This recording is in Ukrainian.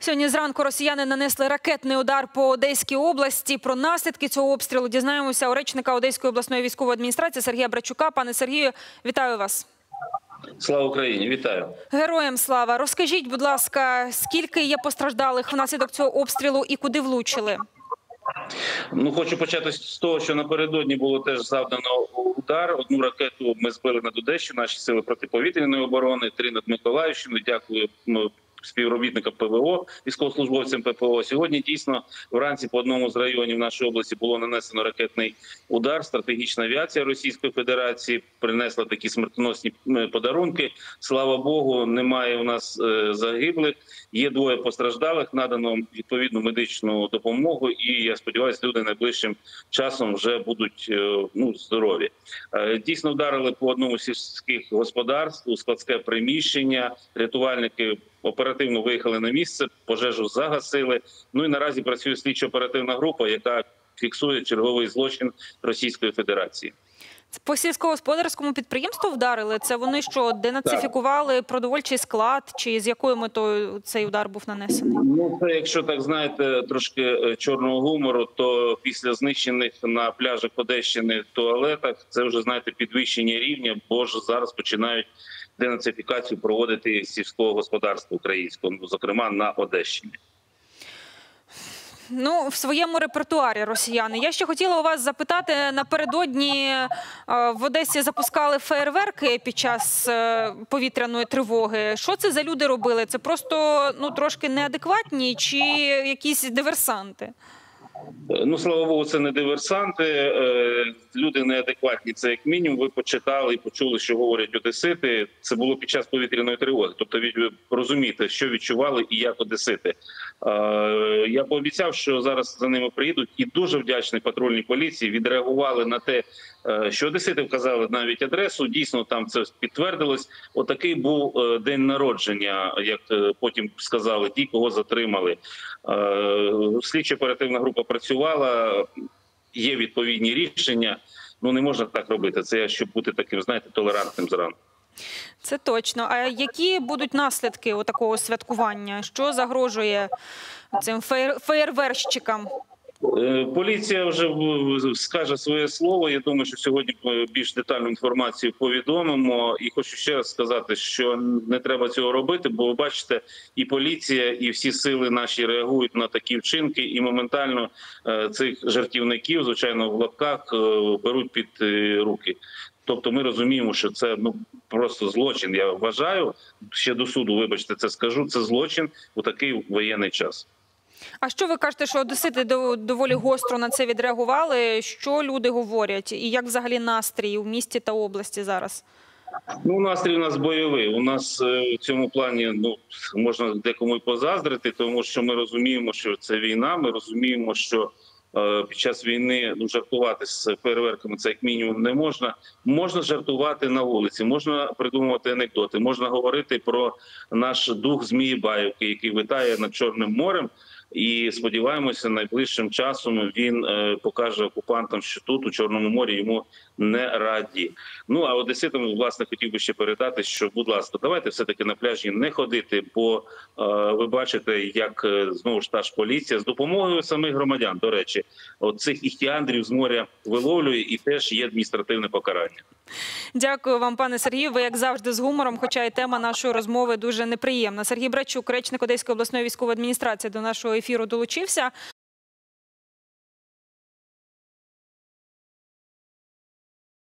Сьогодні зранку росіяни нанесли ракетний удар по Одеській області. Про наслідки цього обстрілу дізнаємося у речника Одеської обласної військової адміністрації Сергія Брачука. Пане Сергію, вітаю вас. Слава Україні, вітаю. Героям слава. Розкажіть, будь ласка, скільки є постраждалих внаслідок цього обстрілу і куди влучили? Хочу почати з того, що напередодні було теж завдано удар. Одну ракету ми збили над Одещиною, наші сили протиповітряної оборони, 3 над Миколаївщиною. Дякую співробітникам ПВО, військовослужбовцям ППО. Сьогодні дійсно вранці по одному з районів нашої області було нанесено ракетний удар. Стратегічна авіація Російської Федерації принесла такі смертоносні подарунки. Слава Богу, немає у нас загиблих. Є 2 постраждалих, надано відповідну медичну допомогу, і я сподіваюся, люди найближчим часом вже будуть здорові. Дійсно вдарили по одному з сільських господарств, у складське приміщення. Рятувальники оперативно виїхали на місце, пожежу загасили. І наразі працює слідчо-оперативна група, яка фіксує черговий злочин Російської Федерації. По сільськогосподарському підприємству вдарили? Це вони що, денацифікували продовольчий склад? Чи з якою метою цей удар був нанесений? Це, якщо так знаєте, трошки чорного гумору, то після знищених на пляжах Одещини туалетах, це вже, знаєте, підвищення рівня, бо ж зараз починають денацифікацію проводити сільського господарства українського, зокрема на Одещині. В своєму репертуарі росіяни. Я ще хотіла у вас запитати, напередодні в Одесі запускали феєрверки під час повітряної тривоги. Що це за люди робили? Це просто трошки неадекватні чи якісь диверсанти? Слава Богу, це не диверсанти. Люди неадекватні, це як мінімум. Ви почитали і почули, що говорять одесити. Це було під час повітряної тривоги. Тобто ви розумієте, що відчували і як одесити. Я пообіцяв, що зараз за ними приїдуть. І дуже вдячний патрульній поліції. Відреагували на те, що одесити вказали навіть адресу. Дійсно, там це підтвердилось. Отакий був день народження, як потім сказали ті, кого затримали. Слідчо-оперативна група працювала, є відповідні рішення. Не можна так робити. Це щоб бути таким, знаєте, толерантним зранку. Це точно. А які будуть наслідки такого святкування? Що загрожує цим феєрверщикам? Поліція вже скаже своє слово. Я думаю, що сьогодні більш детальну інформацію повідомимо. І хочу ще раз сказати, що не треба цього робити, бо ви бачите, і поліція, і всі сили наші реагують на такі вчинки, і моментально цих жартівників, звичайно, в лапках, беруть під руки. Тобто ми розуміємо, що це просто злочин. Я вважаю, ще до суду, вибачте, це скажу, це злочин у такий воєнний час. А що ви кажете, що одесити доволі гостро на це відреагували? Що люди говорять? І як взагалі настрій у місті та області зараз? Настрій у нас бойовий. У нас в цьому плані можна декому й позаздрити, тому що ми розуміємо, що це війна, ми розуміємо, що під час війни жартувати з фейерверками це як мінімум не можна. Можна жартувати на вулиці, можна придумувати анекдоти, можна говорити про наш дух Змієбаївки, який витає над Чорним морем. І сподіваємося, найближчим часом він покаже окупантам, що тут, у Чорному морі, йому не раді. А одеситам, власне, хотів би ще передати, що, будь ласка, давайте все-таки на пляжі не ходити, бо ви бачите, як, знову ж та ж поліція, з допомогою самих громадян, до речі, цих іхтіандрів з моря виловлює, і теж є адміністративне покарання. Дякую вам, пане Сергію. Ви, як завжди, з гумором, хоча і тема нашої розмови дуже неприємна. Сергій Брачук, речник Одеської обласної військової адміністрації, до нашого ефіру долучився.